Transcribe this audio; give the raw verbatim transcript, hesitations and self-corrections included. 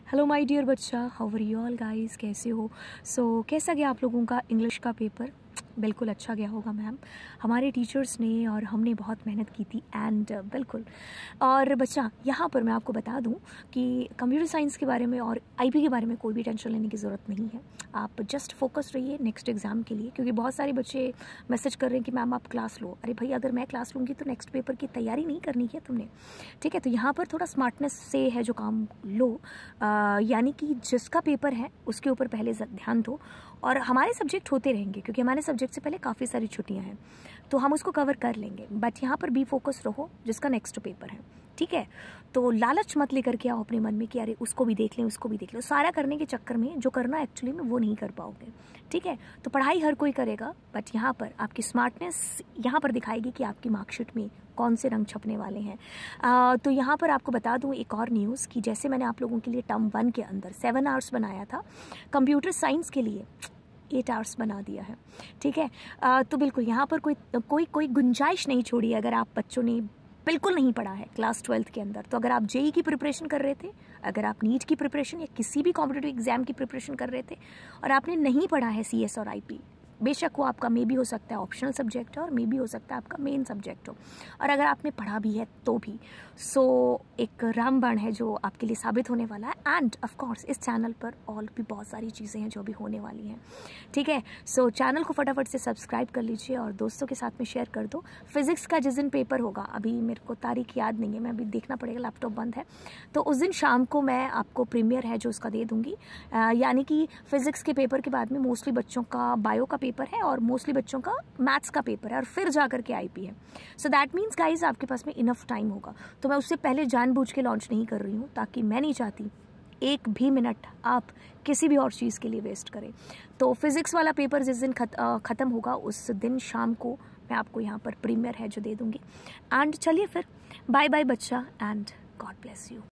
Hello my dear बच्चा, how are you all guys, कैसे हो? सो so, कैसा गया आप लोगों का इंग्लिश का पेपर? बिल्कुल अच्छा गया होगा मैम। हमारे टीचर्स ने और हमने बहुत मेहनत की थी एंड uh, बिल्कुल। और बच्चा यहाँ पर मैं आपको बता दूँ कि कंप्यूटर साइंस के बारे में और आईपी के बारे में कोई भी टेंशन लेने की ज़रूरत नहीं है। आप जस्ट फोकस रहिए नेक्स्ट एग्ज़ाम के लिए, क्योंकि बहुत सारे बच्चे मैसेज कर रहे हैं कि मैम आप क्लास लो। अरे भाई, अगर मैं क्लास लूँगी तो नेक्स्ट पेपर की तैयारी नहीं करनी है तुमने, ठीक है? तो यहाँ पर थोड़ा स्मार्टनेस से है जो काम लो, यानी कि जिसका पेपर है उसके ऊपर पहले ध्यान दो। और हमारे सब्जेक्ट होते रहेंगे क्योंकि हमारे सब्जेक्ट से पहले काफ़ी सारी छुट्टियां हैं, तो हम उसको कवर कर लेंगे। बट यहाँ पर बी फोकस रहो जिसका नेक्स्ट पेपर है, ठीक है? तो लालच मत लेकर के आओ अपने मन में कि अरे उसको भी देख लें उसको भी देख लें। सारा करने के चक्कर में जो करना एक्चुअली में वो नहीं कर पाओगे, ठीक है? तो पढ़ाई हर कोई करेगा, बट यहाँ पर आपकी स्मार्टनेस यहाँ पर दिखाएगी कि आपकी मार्कशीट में कौन से रंग छपने वाले हैं। आ, तो यहाँ पर आपको बता दूँ एक और न्यूज़ कि जैसे मैंने आप लोगों के लिए टर्म वन के अंदर सेवन आवर्स बनाया था, कंप्यूटर साइंस के लिए एट आवर्स बना दिया है, ठीक है? आ, तो बिल्कुल यहाँ पर कोई कोई कोई गुंजाइश नहीं छोड़ी अगर आप बच्चों ने बिल्कुल नहीं पढ़ा है क्लास ट्वेल्थ के अंदर। तो अगर आप जेई की प्रिपरेशन कर रहे थे, अगर आप नीट की प्रिपरेशन या किसी भी कॉम्पिटिटिव एग्जाम की प्रिपरेशन कर रहे थे और आपने नहीं पढ़ा है सीएस और आईपी, बेशक वो आपका मे भी हो सकता है ऑप्शनल सब्जेक्ट है और मे भी हो सकता है आपका मेन सब्जेक्ट हो, और अगर आपने पढ़ा भी है तो भी, सो एक रामबाण है जो आपके लिए साबित होने वाला है। एंड ऑफ कोर्स इस चैनल पर और भी बहुत सारी चीज़ें हैं जो भी होने वाली हैं, ठीक है? सो चैनल को फटाफट से सब्सक्राइब कर लीजिए और दोस्तों के साथ में शेयर कर दो। फिजिक्स का जिस दिन पेपर होगा, अभी मेरे को तारीख याद नहीं है, मैं अभी देखना पड़ेगा, लैपटॉप बंद है, तो उस दिन शाम को मैं आपको प्रीमियर है जो उसका दे दूँगी। यानी कि फिजिक्स के पेपर के बाद में मोस्टली बच्चों का बायो का पेपर है और मोस्टली बच्चों का मैथ्स का पेपर है और फिर जाकर के आईपी है। सो दैट मीन्स गाइज आपके पास में इनफ टाइम होगा। तो मैं उससे पहले जानबूझ के लॉन्च नहीं कर रही हूँ, ताकि मैं नहीं चाहती एक भी मिनट आप किसी भी और चीज़ के लिए वेस्ट करें। तो फिजिक्स वाला पेपर जिस दिन खत, ख़त्म होगा उस दिन शाम को मैं आपको यहाँ पर प्रीमियर है जो दे दूँगी। एंड चलिए फिर बाय बाय बच्चा, एंड गॉड ब्लेस यू।